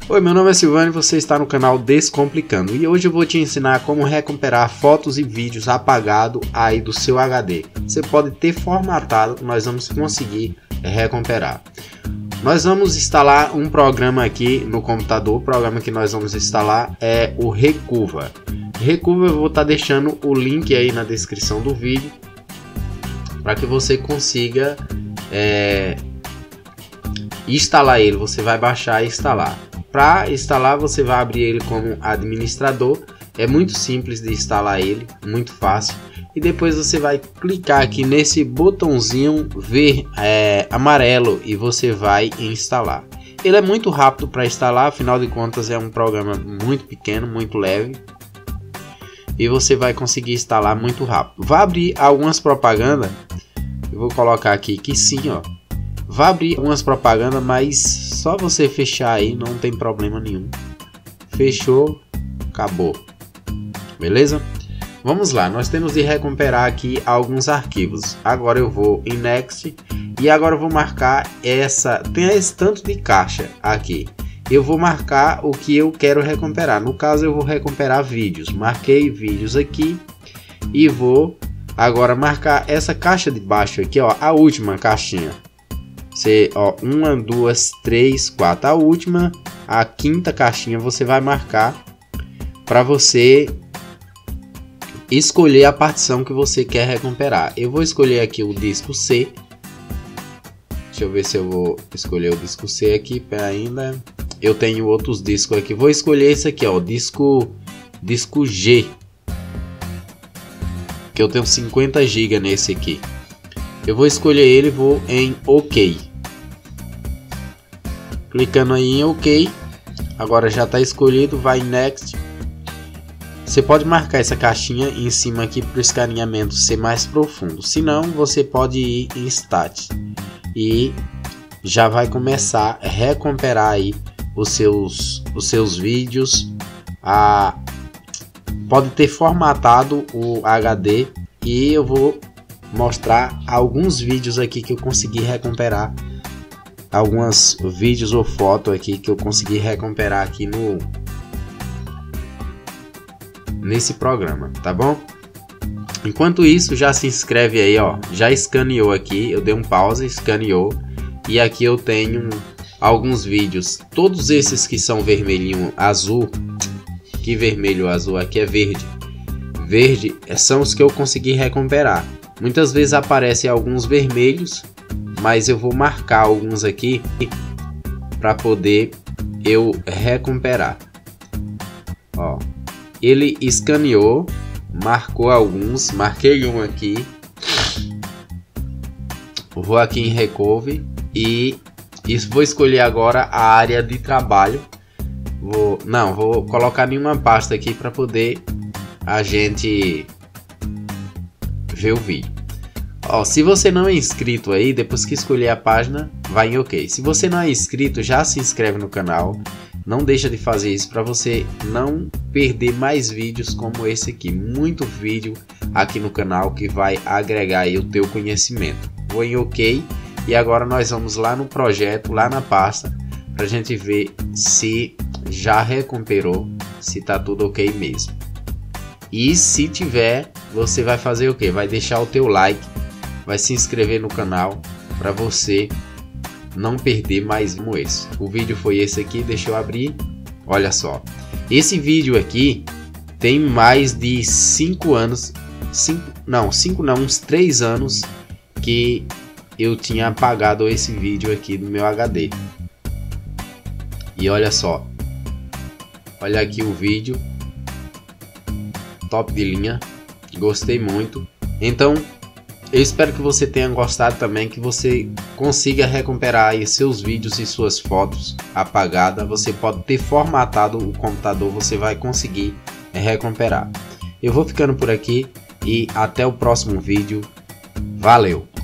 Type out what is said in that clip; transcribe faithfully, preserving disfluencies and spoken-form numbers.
Oi, meu nome é Silvano e você está no canal Descomplicando. E hoje eu vou te ensinar como recuperar fotos e vídeos apagados aí do seu H D. Você pode ter formatado, nós vamos conseguir recuperar. Nós vamos instalar um programa aqui no computador. O programa que nós vamos instalar é o Recuva. Recuva eu vou estar deixando o link aí na descrição do vídeo para que você consiga é, instalar ele. Você vai baixar e instalar. Para instalar, você vai abrir ele como administrador. É muito simples de instalar ele, muito fácil. E depois você vai clicar aqui nesse botãozinho ver é, amarelo e você vai instalar. Ele é muito rápido para instalar, afinal de contas é um programa muito pequeno, muito leve. E você vai conseguir instalar muito rápido. Vai abrir algumas propagandas. Eu vou colocar aqui que sim, ó. Vai abrir algumas propagandas, mas só você fechar aí, não tem problema nenhum. Fechou, acabou. Beleza? Vamos lá, nós temos de recuperar aqui alguns arquivos. Agora eu vou em Next e agora eu vou marcar essa, tem esse tanto de caixa aqui. Eu vou marcar o que eu quero recuperar. No caso eu vou recuperar vídeos. Marquei vídeos aqui e vou agora marcar essa caixa de baixo aqui, ó, a última caixinha. Você, ó, uma, duas, três, quatro. A última, a quinta caixinha você vai marcar para você escolher a partição que você quer recuperar. Eu vou escolher aqui o disco C. Deixa eu ver se eu vou escolher o disco C aqui. Pera ainda. Eu tenho outros discos aqui. Vou escolher esse aqui, ó, disco disco G. Que eu tenho cinquenta gigas nesse aqui. Eu vou escolher ele e vou em OK. Clicando aí em OK. Agora já está escolhido, vai em Next. Você pode marcar essa caixinha em cima aqui para o escaneamento ser mais profundo. Se não, você pode ir em Stat. E já vai começar a recuperar aí os seus, os seus vídeos. A, pode ter formatado o H D e eu vou mostrar alguns vídeos aqui que eu consegui recuperar, alguns vídeos ou fotos aqui que eu consegui recuperar aqui no nesse programa, tá bom? Enquanto isso, já se inscreve aí, ó, já escaneou aqui, eu dei um pause, escaneou e aqui eu tenho alguns vídeos, todos esses que são vermelhinho, azul, que vermelho, azul, aqui é verde, verde são os que eu consegui recuperar. Muitas vezes aparecem alguns vermelhos, mas eu vou marcar alguns aqui para poder eu recuperar. Ó, ele escaneou, marcou alguns, marquei um aqui. Vou aqui em Recover e isso, vou escolher agora a área de trabalho. Vou, não, vou colocar em uma pasta aqui para poder a gente ver o vídeo. Ó, se você não é inscrito aí, depois que escolher a página, vai em OK. Se você não é inscrito, já se inscreve no canal. Não deixa de fazer isso para você não perder mais vídeos como esse aqui. Muito vídeo aqui no canal que vai agregar aí o teu conhecimento. Vou em OK e agora nós vamos lá no projeto, lá na pasta, para a gente ver se já recuperou, se tá tudo OK mesmo. E se tiver, você vai fazer o que? Vai deixar o teu like, vai se inscrever no canal para você não perder mais um esse. O vídeo foi esse aqui, deixa eu abrir. Olha só, esse vídeo aqui tem mais de cinco anos, cinco, não, cinco não, uns três anos que eu tinha apagado esse vídeo aqui do meu H D. E olha só, olha aqui o vídeo. Top de linha, gostei muito. Então eu espero que você tenha gostado também, que você consiga recuperar aí seus vídeos e suas fotos apagadas. Você pode ter formatado o computador, você vai conseguir recuperar. Eu vou ficando por aqui e até o próximo vídeo. Valeu!